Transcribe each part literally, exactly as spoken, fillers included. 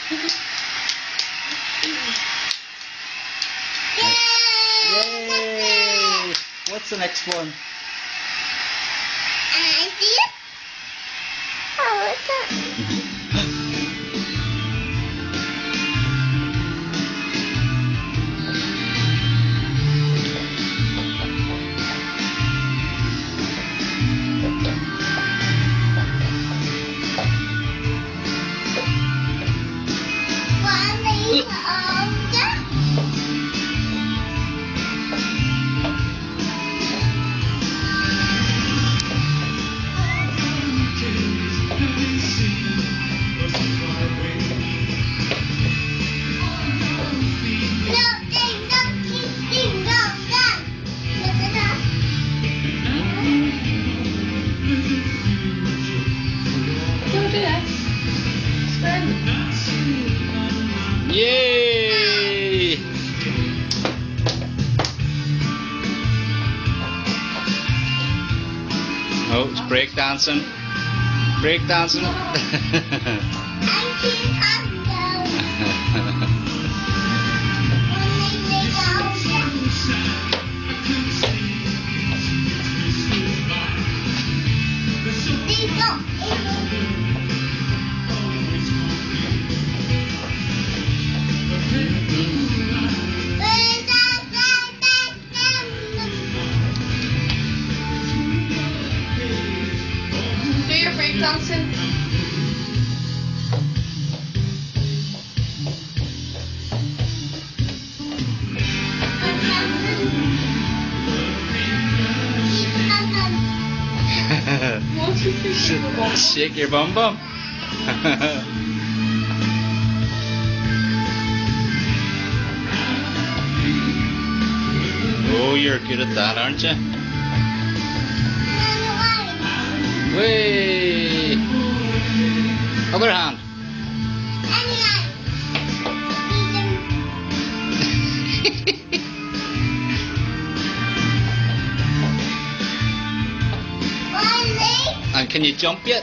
Yay! What's the next one? I see it. Oh, what's that? Yay! Oh, it's break dancing. Break dancing. Do your break dancing. Shake your bum bum. Oh, you're good at that, aren't you? Way! Other hand. And can you jump yet?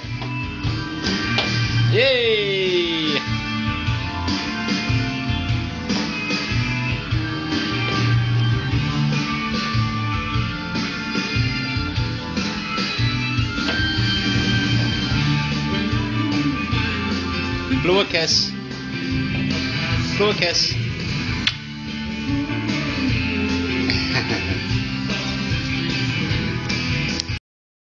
Yay! Blow a kiss. Blow a kiss.